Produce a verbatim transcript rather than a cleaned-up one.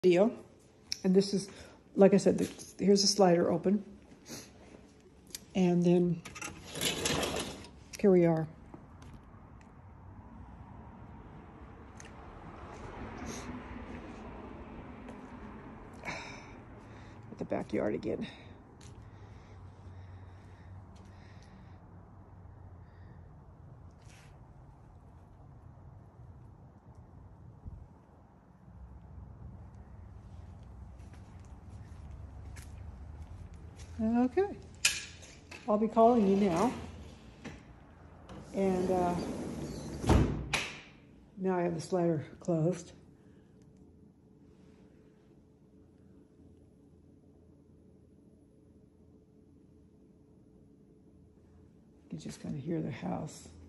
video, and this is, like I said, the, here's the slider open, and then here we are. At the backyard again. Okay, I'll be calling you now, and uh, now I have the slider closed. You can just kind of hear the house.